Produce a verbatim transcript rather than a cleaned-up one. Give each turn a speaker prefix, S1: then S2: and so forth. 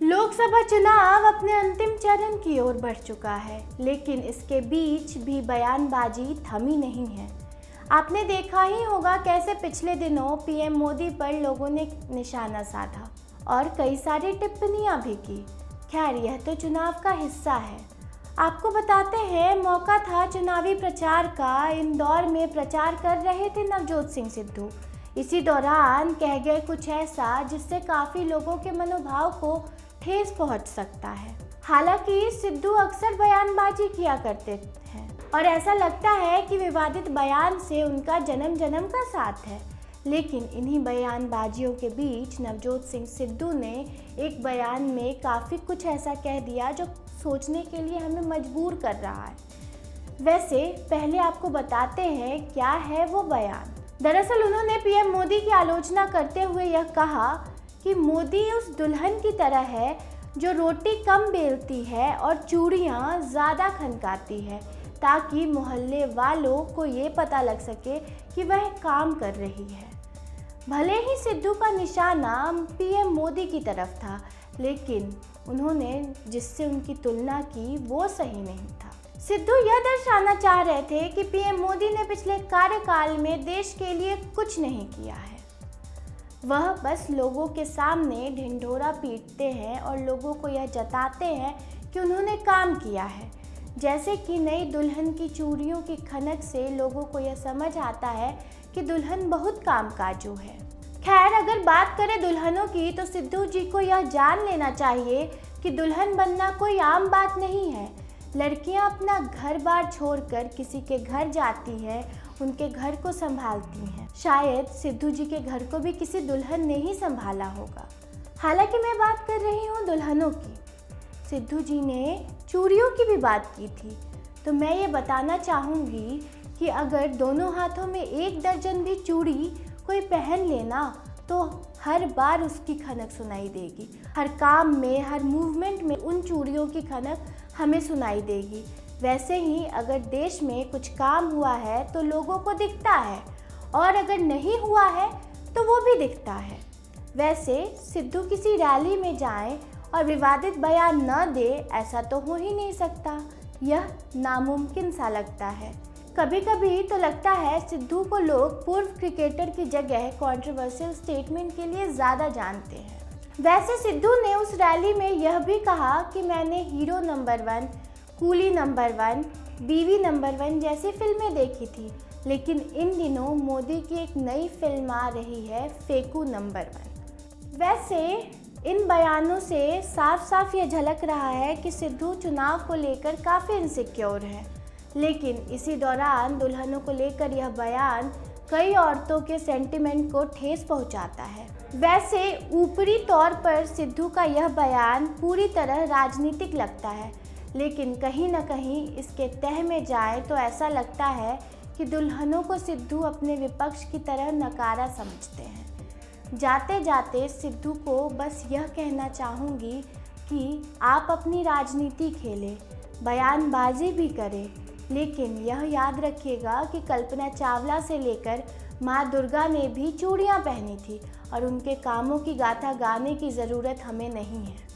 S1: लोकसभा चुनाव अपने अंतिम चरण की ओर बढ़ चुका है, लेकिन इसके बीच भी बयानबाजी थमी नहीं है। आपने देखा ही होगा कैसे पिछले दिनों पीएम मोदी पर लोगों ने निशाना साधा और कई सारी टिप्पणियां भी की। खैर, यह तो चुनाव का हिस्सा है। आपको बताते हैं, मौका था चुनावी प्रचार का। इंदौर में प्रचार कर रहे थे नवजोत सिंह सिद्धू। इसी दौरान कह गए कुछ ऐसा जिससे काफ़ी लोगों के मनोभाव को ठेस पहुंच सकता है। हालांकि सिद्धू अक्सर बयानबाजी किया करते हैं और ऐसा लगता है कि विवादित बयान से उनका जन्म जन्म का साथ है, लेकिन इन्हीं बयानबाजियों के बीच नवजोत सिंह सिद्धू ने एक बयान में काफ़ी कुछ ऐसा कह दिया जो सोचने के लिए हमें मजबूर कर रहा है। वैसे पहले आपको बताते हैं क्या है वो बयान। दरअसल उन्होंने पीएम मोदी की आलोचना करते हुए यह कहा कि मोदी उस दुल्हन की तरह है जो रोटी कम बेलती है और चूड़ियाँ ज़्यादा खनकाती है, ताकि मोहल्ले वालों को ये पता लग सके कि वह काम कर रही है। भले ही सिद्धू का निशाना पीएम मोदी की तरफ था, लेकिन उन्होंने जिससे उनकी तुलना की वो सही नहीं था। सिद्धू यह दर्शाना चाह रहे थे कि पीएम मोदी ने पिछले कार्यकाल में देश के लिए कुछ नहीं किया है। वह बस लोगों के सामने ढिंढोरा पीटते हैं और लोगों को यह जताते हैं कि उन्होंने काम किया है। जैसे कि नई दुल्हन की चूड़ियों की खनक से लोगों को यह समझ आता है कि दुल्हन बहुत कामकाजू है। खैर, अगर बात करें दुल्हनों की, तो सिद्धू जी को यह जान लेना चाहिए कि दुल्हन बनना कोई आम बात नहीं है। लड़कियां अपना घर बार छोड़कर किसी के घर जाती हैं, उनके घर को संभालती हैं। शायद सिद्धू जी के घर को भी किसी दुल्हन ने ही संभाला होगा। हालांकि मैं बात कर रही हूँ दुल्हनों की। सिद्धू जी ने चूड़ियों की भी बात की थी, तो मैं ये बताना चाहूँगी कि अगर दोनों हाथों में एक दर्जन भी चूड़ी कोई पहन लेना, तो हर बार उसकी खनक सुनाई देगी। हर काम में, हर मूवमेंट में उन चूड़ियों की खनक हमें सुनाई देगी। वैसे ही अगर देश में कुछ काम हुआ है तो लोगों को दिखता है, और अगर नहीं हुआ है तो वो भी दिखता है। वैसे सिद्धू किसी रैली में जाएं और विवादित बयान न दे, ऐसा तो हो ही नहीं सकता। यह नामुमकिन सा लगता है। कभी कभी तो लगता है सिद्धू को लोग पूर्व क्रिकेटर की जगह कंट्रोवर्शियल स्टेटमेंट के लिए ज़्यादा जानते हैं। वैसे सिद्धू ने उस रैली में यह भी कहा कि मैंने hero number one, coolie number one, Biwi number one जैसी फिल्में देखी थी, लेकिन इन दिनों मोदी की एक नई फिल्म आ रही है, फेकू नंबर वन। वैसे इन बयानों से साफ साफ ये झलक रहा है कि सिद्धू चुनाव को लेकर काफ़ी इनसिक्योर है, लेकिन इसी दौरान दुल्हनों को लेकर यह बयान कई औरतों के सेंटिमेंट को ठेस पहुंचाता है। वैसे ऊपरी तौर पर सिद्धू का यह बयान पूरी तरह राजनीतिक लगता है, लेकिन कहीं ना कहीं इसके तह में जाए तो ऐसा लगता है कि दुल्हनों को सिद्धू अपने विपक्ष की तरह नकारा समझते हैं। जाते जाते सिद्धू को बस यह कहना चाहूँगी कि आप अपनी राजनीति खेलें, बयानबाजी भी करें, लेकिन यह याद रखिएगा कि कल्पना चावला से लेकर माँ दुर्गा ने भी चूड़ियाँ पहनी थी और उनके कामों की गाथा गाने की ज़रूरत हमें नहीं है।